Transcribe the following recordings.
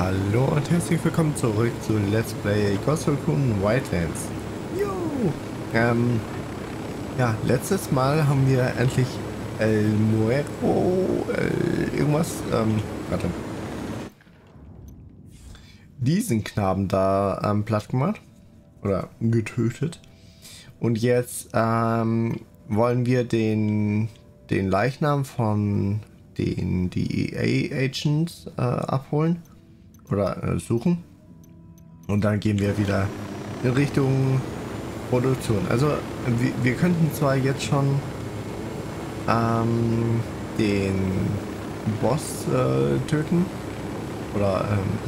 Hallo und herzlich willkommen zurück zu Let's Play Ghost Recon Wildlands. Jo! Ja, letztes Mal haben wir endlich El Muerto, irgendwas, warte. Diesen Knaben da platt gemacht. Oder getötet. Und jetzt wollen wir den Leichnam von den DEA-Agents abholen. Oder suchen. Und dann gehen wir wieder in Richtung Produktion. Also wir könnten zwar jetzt schon den Boss töten. Oder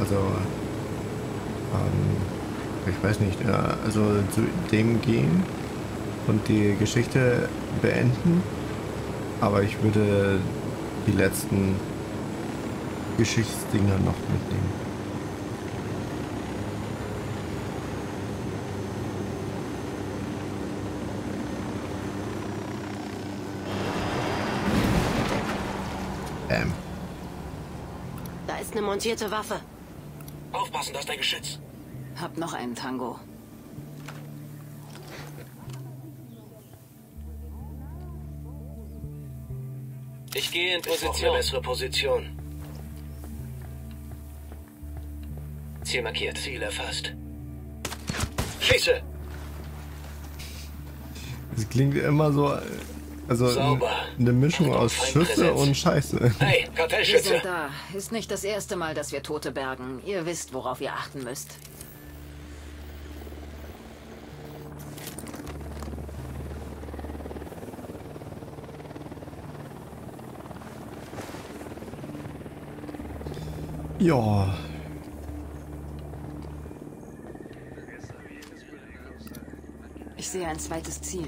ich weiß nicht, also zu dem gehen und die Geschichte beenden. Aber ich würde die letzten Geschichtsdinger noch mitnehmen. Da ist eine montierte Waffe. Aufpassen, das ist dein Geschütz. Hab noch einen Tango. Ich gehe in Position. Eine bessere Position. Ziel markiert. Ziel erfasst. Schieße! Es klingt immer so, also eine Mischung aus Schüsse und Scheiße. Hey, Wir Kartellschütze! sind da. Ist nicht das erste Mal, dass wir Tote bergen. Ihr wisst, worauf ihr achten müsst. Ja. Ich sehe ein zweites Ziel.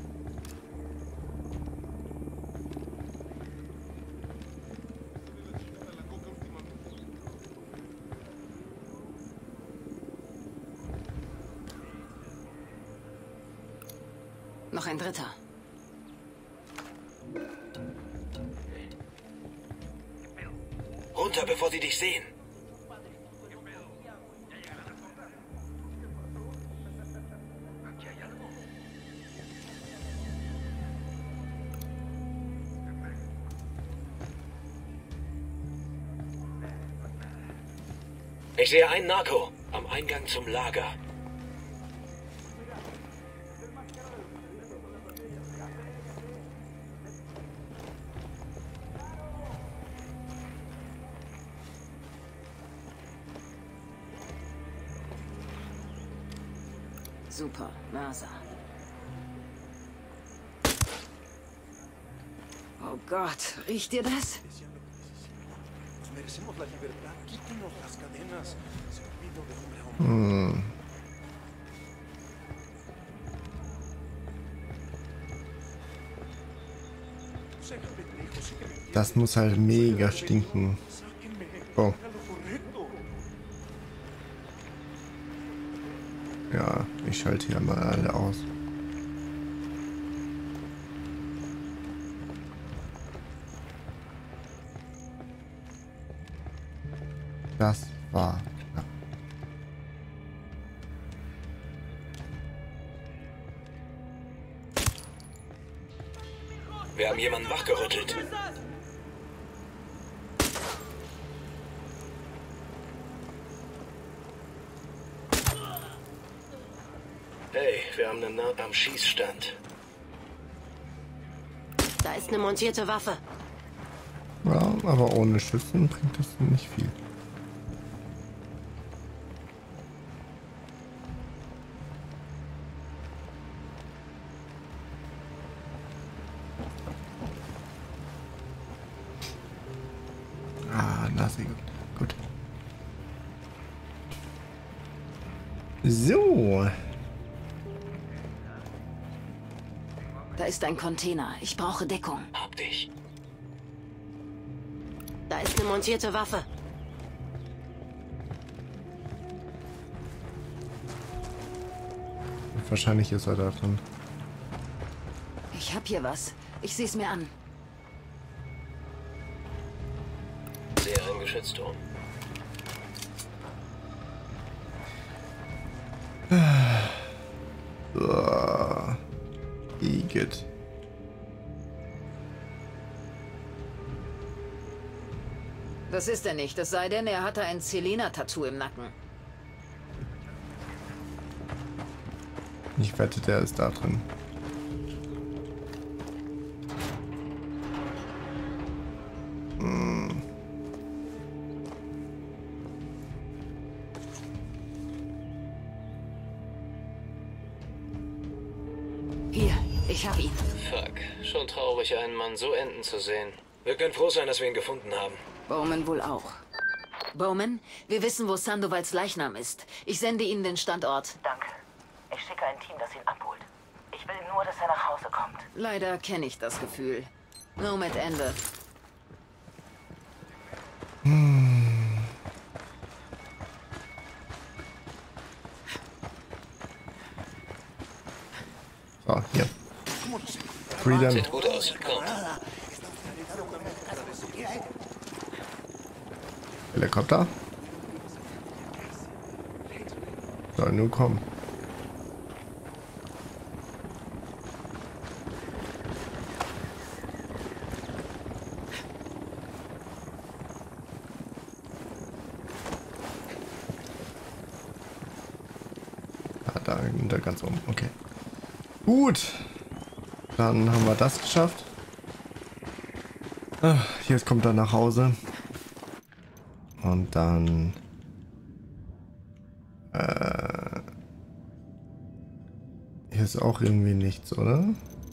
Noch ein dritter. Runter, bevor sie dich sehen. Ich sehe einen Narco am Eingang zum Lager. Super, Mörser. Oh Gott, riecht ihr das? Das muss halt mega stinken. Oh. Ja, ich schalte hier mal alle aus. Das war knapp. Wir haben jemanden wachgerüttelt. Hey, wir haben einen am Schießstand. Da ist eine montierte Waffe. Ja, aber ohne Schüssen bringt das nicht viel. Ah, na sehr gut. Gut. So. Da ist ein Container. Ich brauche Deckung. Hab dich. Da ist eine montierte Waffe. Wahrscheinlich ist er da drin. Ich hab hier was. Ich seh's mir an. Sehr im Geschützturm. Igitt. Das ist er nicht, es sei denn, er hatte ein Selena-Tattoo im Nacken. Ich wette, der ist da drin. Hier, ich hab ihn. Fuck. Schon traurig, einen Mann so enden zu sehen. Wir können froh sein, dass wir ihn gefunden haben. Bowman wohl auch. Bowman, wir wissen, wo Sandovals Leichnam ist. Ich sende Ihnen den Standort. Danke. Ich schicke ein Team, das ihn abholt. Ich will nur, dass er nach Hause kommt. Leider kenne ich das Gefühl. Nomad Ende. So, hier. Freedom. Sieht gut aus. Kommt. Helikopter. Soll nur kommen. Da ganz oben. Okay. Gut. Dann haben wir das geschafft. Jetzt kommt er nach Hause. Und dann... hier ist auch irgendwie nichts, oder?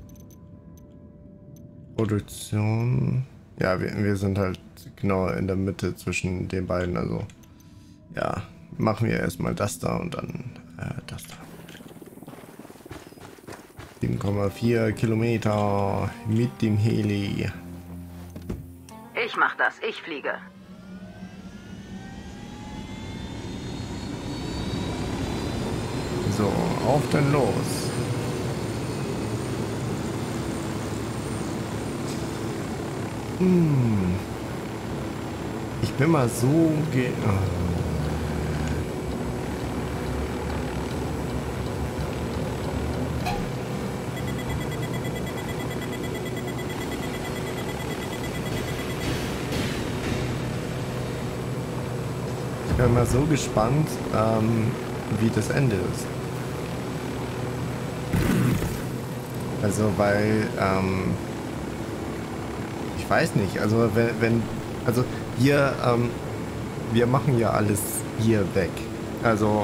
Produktion... Ja, wir sind halt genau in der Mitte zwischen den beiden. Also, ja, machen wir erstmal das da und dann das da. 7,4 Kilometer mit dem Heli. Ich mach das, ich fliege. So, auf denn los. Ich bin mal so Ich bin mal so gespannt, wie das Ende ist. Also, weil, ich weiß nicht, also also hier, wir machen ja alles hier weg. Also,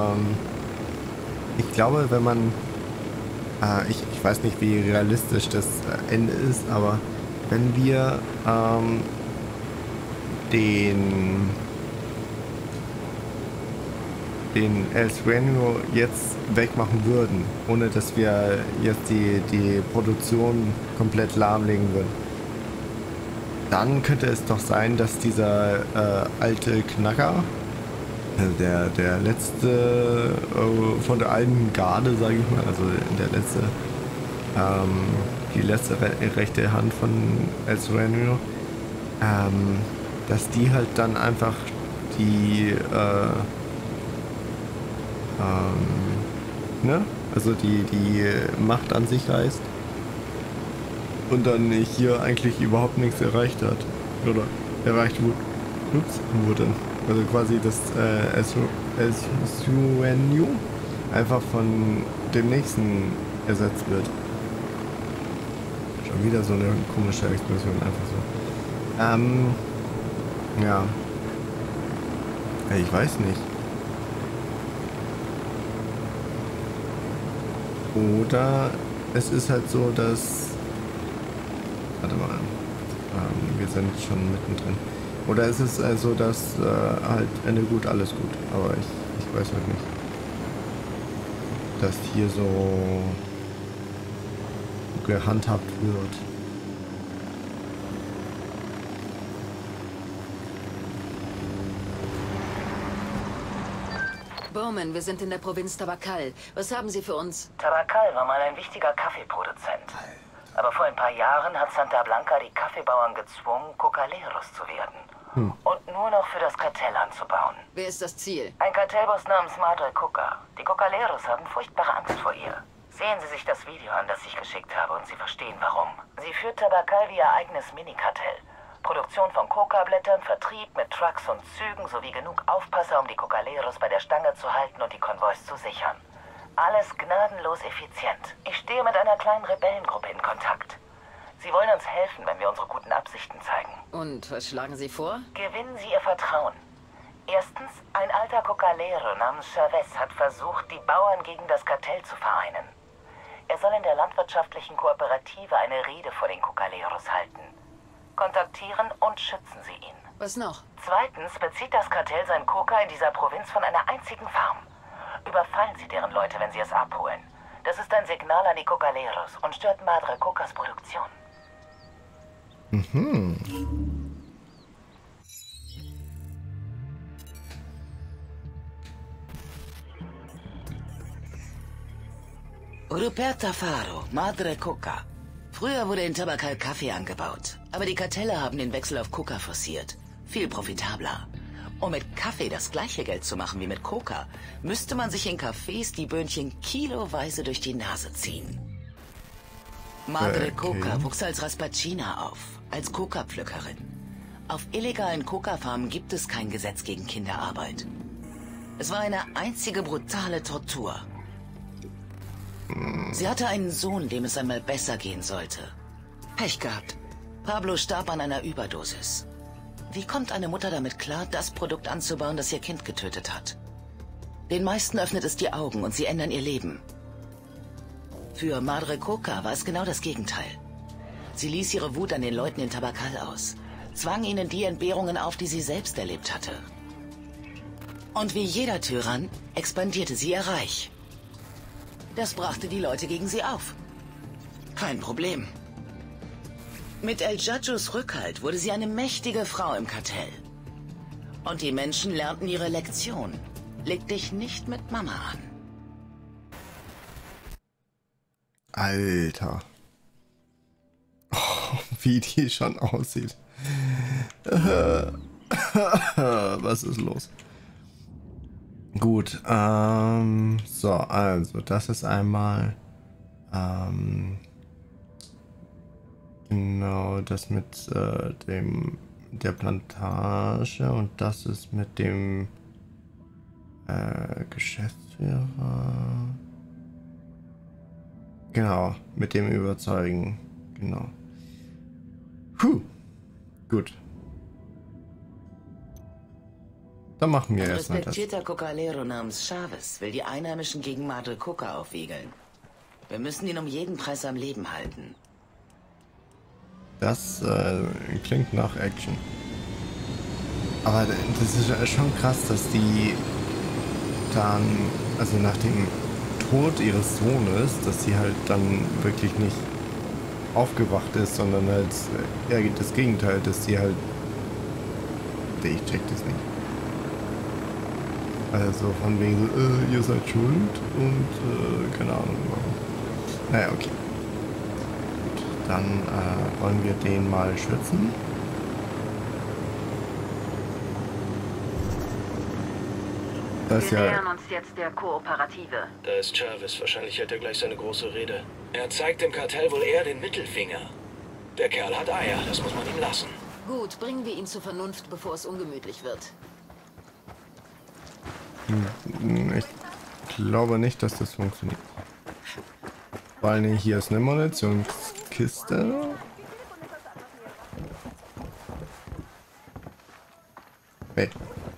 ich glaube, wenn man, ich weiß nicht, wie realistisch das Ende ist, aber wenn wir, den El Sueño jetzt wegmachen würden, ohne dass wir jetzt die Produktion komplett lahmlegen würden, dann könnte es doch sein, dass dieser alte Knacker, der letzte von der alten Garde, sage ich mal, also der letzte, die letzte rechte Hand von El Sueño, dass die halt dann einfach die ne? Also die Macht an sich reißt und dann hier eigentlich überhaupt nichts erreicht hat. Oder erreicht wurde. Also quasi das El Sueño einfach von dem nächsten ersetzt wird. Schon wieder so eine komische Explosion, einfach so. Ja. Ich weiß nicht. Oder es ist halt so, dass... Warte mal. Wir sind schon mittendrin. Oder es ist also, dass halt Ende gut, alles gut. Aber ich weiß halt nicht. Dass hier so gehandhabt wird. Bowman, wir sind in der Provinz Tabacal. Was haben Sie für uns? Tabacal war mal ein wichtiger Kaffeeproduzent. Aber vor ein paar Jahren hat Santa Blanca die Kaffeebauern gezwungen, Cocaleros zu werden. Und nur noch für das Kartell anzubauen. Wer ist das Ziel? Ein Kartellboss namens Madre Coca. Die Cocaleros haben furchtbare Angst vor ihr. Sehen Sie sich das Video an, das ich geschickt habe, und Sie verstehen warum. Sie führt Tabakal wie ihr eigenes Minikartell. Produktion von Coca-Blättern, Vertrieb mit Trucks und Zügen sowie genug Aufpasser, um die Cocaleros bei der Stange zu halten und die Konvois zu sichern. Alles gnadenlos effizient. Ich stehe mit einer kleinen Rebellengruppe in Kontakt. Sie wollen uns helfen, wenn wir unsere guten Absichten zeigen. Und was schlagen Sie vor? Gewinnen Sie Ihr Vertrauen. Erstens, ein alter Cocalero namens Chavez hat versucht, die Bauern gegen das Kartell zu vereinen. Er soll in der landwirtschaftlichen Kooperative eine Rede vor den Cocaleros halten. Kontaktieren und schützen Sie ihn. Was noch? Zweitens bezieht das Kartell sein Coca in dieser Provinz von einer einzigen Farm. Überfallen Sie deren Leute, wenn Sie es abholen. Das ist ein Signal an die Cocaleros und stört Madre Cocas Produktion. Ruperta Faro, Madre Coca. Früher wurde in Tabakal Kaffee angebaut, aber die Kartelle haben den Wechsel auf Coca forciert. Viel profitabler. Um mit Kaffee das gleiche Geld zu machen wie mit Coca, müsste man sich in Cafés die Böhnchen kiloweise durch die Nase ziehen. Madre Coca wuchs als Raspacina auf, als Coca-Pflückerin. Auf illegalen Coca-Farmen gibt es kein Gesetz gegen Kinderarbeit. Es war eine einzige brutale Tortur. Sie hatte einen Sohn, dem es einmal besser gehen sollte. Pech gehabt. Pablo starb an einer Überdosis. Wie kommt eine Mutter damit klar, das Produkt anzubauen, das ihr Kind getötet hat? Den meisten öffnet es die Augen und sie ändern ihr Leben. Für Madre Coca war es genau das Gegenteil. Sie ließ ihre Wut an den Leuten in Tabakal aus, zwang ihnen die Entbehrungen auf, die sie selbst erlebt hatte. Und wie jeder Tyrann expandierte sie ihr Reich. Das brachte die Leute gegen sie auf. Kein Problem. Mit El Jajos Rückhalt wurde sie eine mächtige Frau im Kartell. Und die Menschen lernten ihre Lektion. Leg dich nicht mit Mama an. Alter. Oh, wie die schon aussieht. Was ist los? Gut, so, also, das ist einmal, genau, das mit der Plantage und das ist mit dem Geschäftsführer. Genau, mit dem Überzeugen, genau. Gut. Dann machen wir Ein erstmal das. respektierter Cocalero namens Chavez will die Einheimischen gegen Madre Coca aufwiegeln. Wir müssen ihn um jeden Preis am Leben halten. Das klingt nach Action. Aber das ist schon krass, dass die dann, also nach dem Tod ihres Sohnes, dass sie halt dann wirklich nicht aufgewacht ist, sondern halt eher das Gegenteil, dass sie halt... Ich check das nicht. Also von wegen so, ihr seid schuld und keine Ahnung warum. Naja, okay. Gut, dann wollen wir den mal schützen. Das Wir ja... nähern uns jetzt der Kooperative. Da ist Chavez. Wahrscheinlich hält er gleich seine große Rede. Er zeigt dem Kartell wohl eher den Mittelfinger. Der Kerl hat Eier, das muss man ihm lassen. Gut, bringen wir ihn zur Vernunft, bevor es ungemütlich wird. Ich glaube nicht, dass das funktioniert. Vor allem hier ist eine Munitionskiste. Hey.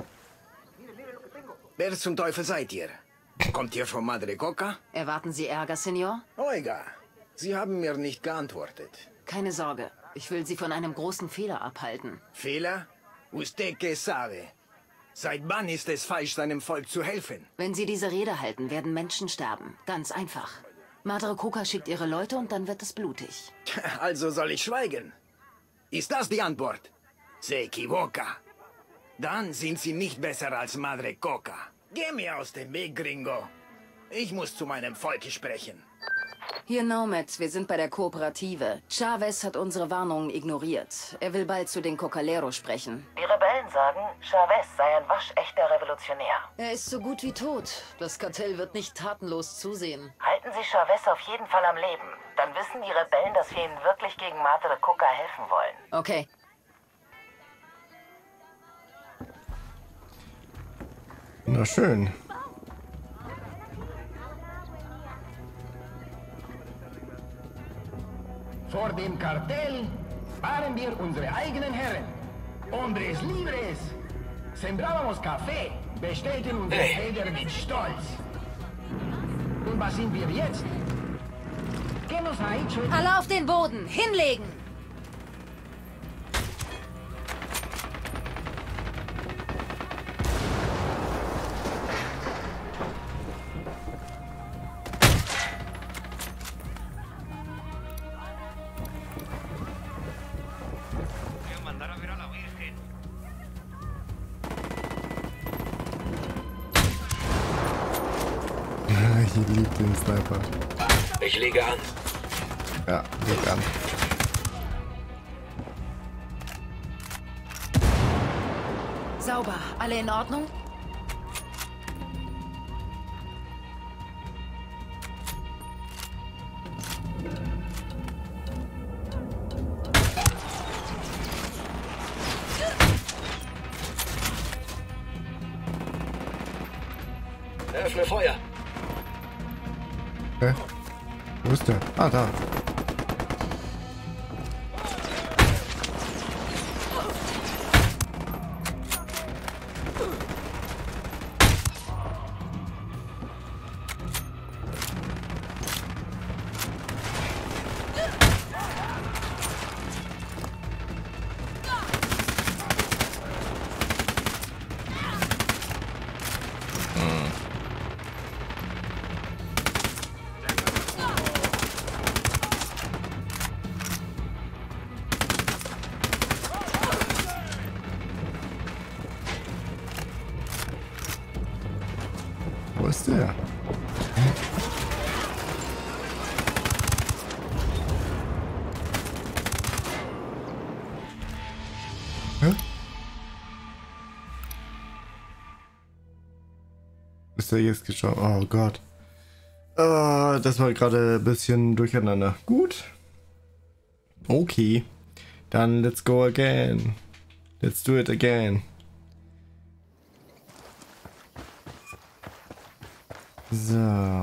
Wer zum Teufel seid ihr? Kommt ihr von Madre Coca? Erwarten Sie Ärger, Senor? Oiga, Sie haben mir nicht geantwortet. Keine Sorge, ich will Sie von einem großen Fehler abhalten. Fehler? Usted que sabe. Seit wann ist es falsch, seinem Volk zu helfen? Wenn Sie diese Rede halten, werden Menschen sterben. Ganz einfach. Madre Coca schickt ihre Leute und dann wird es blutig. Also soll ich schweigen? Ist das die Antwort? Se equivoca. Dann sind Sie nicht besser als Madre Coca. Geh mir aus dem Weg, Gringo. Ich muss zu meinem Volk sprechen. Hier Nomads, wir sind bei der Kooperative. Chavez hat unsere Warnungen ignoriert. Er will bald zu den Cocaleros sprechen. Die Rebellen sagen, Chavez sei ein waschechter Revolutionär. Er ist so gut wie tot. Das Kartell wird nicht tatenlos zusehen. Halten Sie Chavez auf jeden Fall am Leben. Dann wissen die Rebellen, dass wir ihnen wirklich gegen Madre Coca helfen wollen. Okay. Na schön. Vor dem Kartell waren wir unsere eigenen Herren. Hombres libres. Sembrábamos café, bestellten unsere Felder mit Stolz. Und was sind wir jetzt? ¿Qué nos ha hecho? Alle auf den Boden! Hinlegen! Ich liebe den Sniper. Ich lege an. Ja, leg an. Sauber. Alle in Ordnung? Eröffne Feuer. Okay. Wo ist der? Ah, da. Wo ist der? Hä? Ist er jetzt gestorben? Oh Gott. Das war gerade ein bisschen durcheinander. Gut. Okay. Dann let's go again. Let's do it again. So.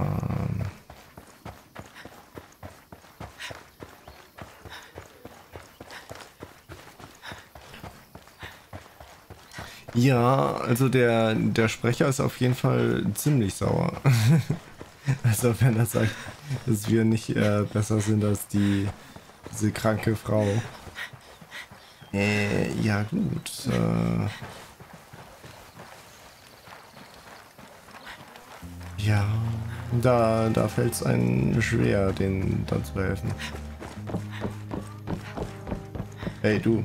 Ja, also der Sprecher ist auf jeden Fall ziemlich sauer. Also wenn er sagt, dass wir nicht besser sind als diese kranke Frau. Ja gut. Ja, da fällt es einem schwer, denen dann zu helfen. Hey, du.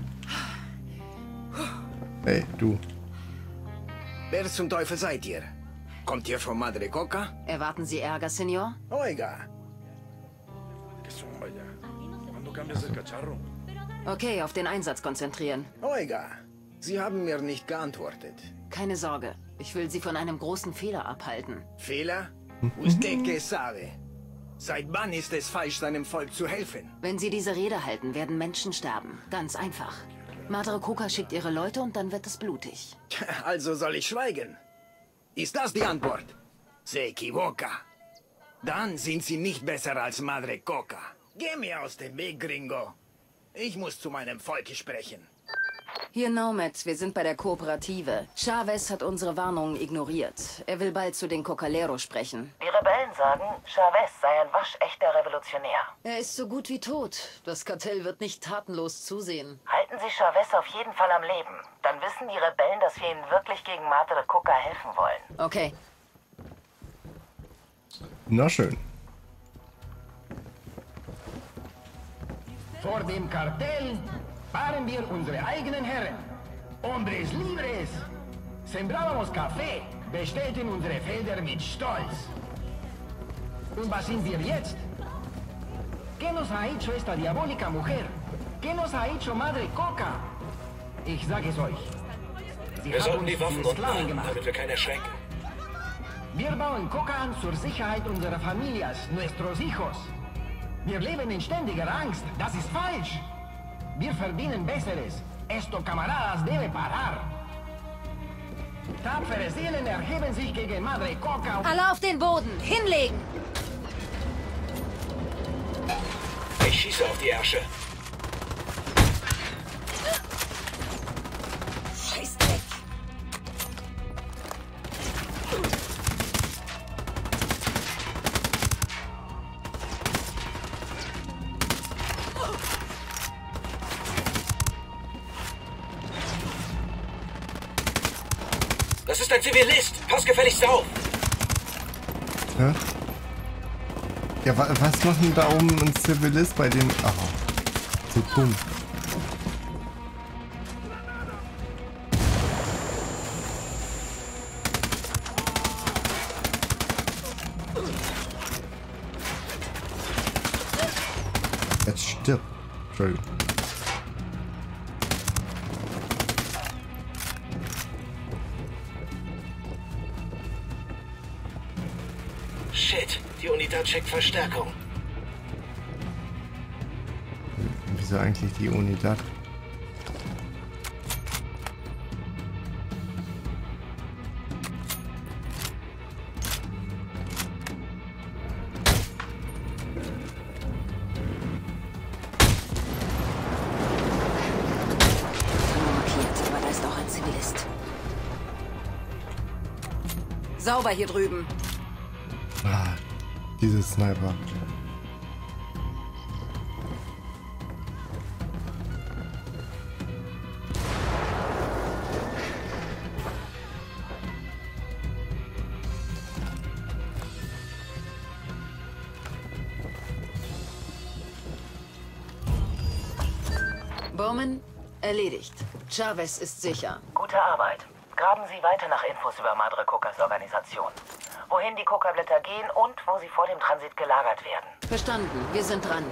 Hey, du. Wer zum Teufel seid ihr? Kommt ihr von Madre Coca? Erwarten Sie Ärger, Senor? Oiga. ¿Cuándo cambias el cacharro? Okay, auf den Einsatz konzentrieren. Oiga. Sie haben mir nicht geantwortet. Keine Sorge, ich will Sie von einem großen Fehler abhalten. Fehler? Usted que sabe. Seit wann ist es falsch, seinem Volk zu helfen? Wenn Sie diese Rede halten, werden Menschen sterben. Ganz einfach. Madre Coca schickt ihre Leute und dann wird es blutig. Also soll ich schweigen? Ist das die Antwort? Se equivoca. Dann sind Sie nicht besser als Madre Coca. Geh mir aus dem Weg, Gringo. Ich muss zu meinem Volk sprechen. Hier Nomads, wir sind bei der Kooperative. Chavez hat unsere Warnungen ignoriert. Er will bald zu den Cocaleros sprechen. Die Rebellen sagen, Chavez sei ein waschechter Revolutionär. Er ist so gut wie tot. Das Kartell wird nicht tatenlos zusehen. Halten Sie Chavez auf jeden Fall am Leben. Dann wissen die Rebellen, dass wir ihnen wirklich gegen Madre Coca helfen wollen. Okay. Na schön. Vor dem Kartell waren wir unsere eigenen Herren. Hombres libres. Sembrábamos café, bestellten unsere Felder mit Stolz. Und was sind wir jetzt? ¿Qué nos ha hecho esta diabólica mujer? ¿Qué nos ha hecho Madre Coca? Ich sage es euch. Sie Wir hat sollten uns die Waffen zu unten Sklaven halten, gemacht. damit wir keinen erschrecken. Wir bauen Coca an zur Sicherheit unserer Familias, nuestros hijos. Wir leben in ständiger Angst. Das ist falsch. Wir verdienen Besseres. Esto, camaradas, debe parar. Tapfere Seelen erheben sich gegen Madre Coca. Alle auf den Boden! Hinlegen! Ich schieße auf die Ärsche. Scheiß Dreck! Das ist ein Zivilist. Pass gefälligst auf. Ja, ja was machen da oben ein Zivilist bei den... Ach, so dumm. Jetzt stirbt. Entschuldigung. Shit, die Unidad checkt Verstärkung. Wieso eigentlich die Unidad? Markiert, aber da ist auch ein Zivilist. Sauber hier drüben. Ah, diese Sniper. Bowman, erledigt. Chavez ist sicher. Gute Arbeit. Graben Sie weiter nach Infos über Madre Cocas Organisation. Wohin die Coca-Blätter gehen und wo sie vor dem Transit gelagert werden. Verstanden, wir sind dran.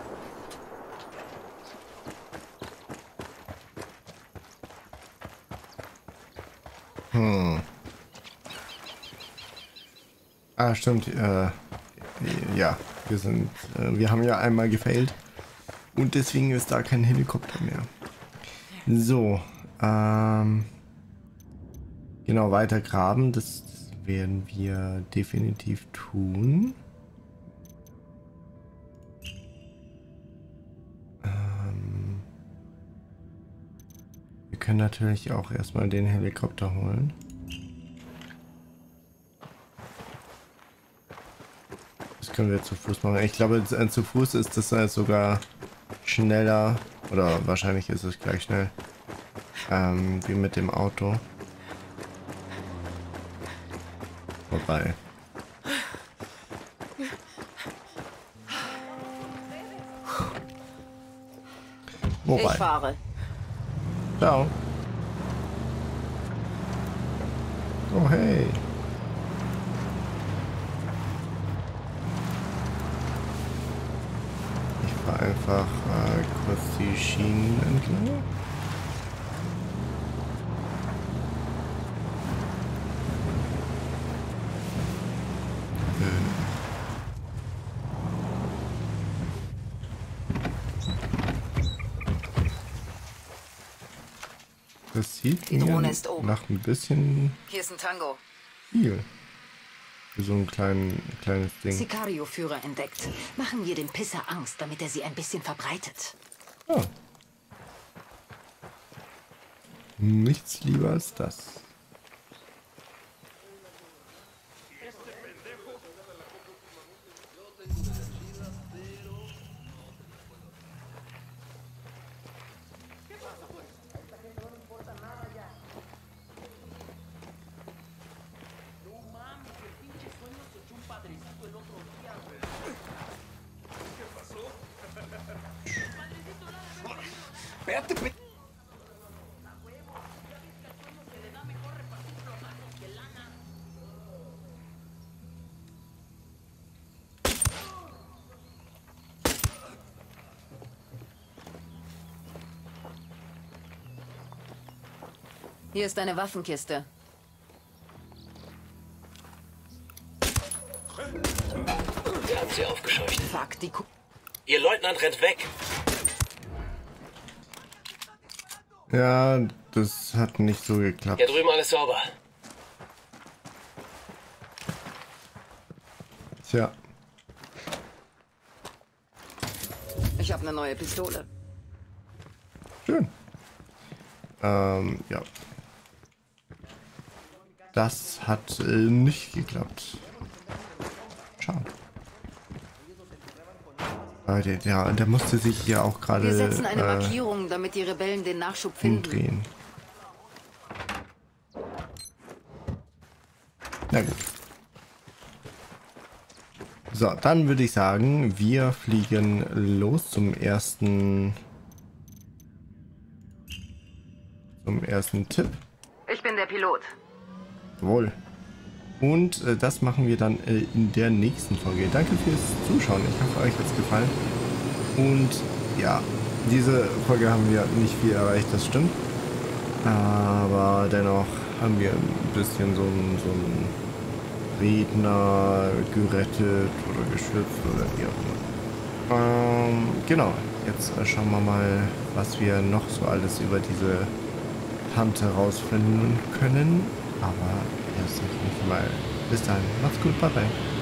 Ah, stimmt. Ja, wir haben ja einmal gefailt. Und deswegen ist da kein Helikopter mehr. So, genau, weiter graben. Das werden wir definitiv tun. Wir können natürlich auch erstmal den Helikopter holen. Das können wir zu Fuß machen. Ich glaube, zu Fuß ist das halt sogar schneller, oder wahrscheinlich ist es gleich schnell, wie mit dem Auto. Vorbei. Wobei. Ich fahre. Ciao. Oh hey. Ich fahre einfach kurz die Schienen entlang. Das sieht Die Drohne mir ist oben. nach ein bisschen Hier ist ein Tango. viel. Für so ein kleines Ding. Sicario-Führer entdeckt. Machen wir dem Pisser Angst, damit er sie ein bisschen verbreitet. Oh. Nichts lieber als das. Hier ist eine Waffenkiste. Wir haben sie aufgescheucht. Fuck, die Ihr Leutnant rennt weg. Ja, das hat nicht so geklappt. Hier drüben alles sauber. Tja. Ich habe eine neue Pistole. Schön. Ja. Das hat nicht geklappt. Schade. Der musste sich hier auch gerade Wir setzen eine Markierung, damit die Rebellen den Nachschub finden. umdrehen. Na gut. So, dann würde ich sagen, wir fliegen los zum ersten Tipp. Ich bin der Pilot. Jawohl. Und das machen wir dann in der nächsten Folge. Danke fürs Zuschauen. Ich hoffe, euch hat es gefallen. Und ja, diese Folge haben wir nicht viel erreicht, das stimmt. Aber dennoch haben wir ein bisschen so einen Redner gerettet oder geschützt oder wie auch immer. Genau, jetzt schauen wir mal, was wir noch so alles über diese Hand herausfinden können. Aber erst nicht mal. Bis dann. Macht's gut. Bye bye.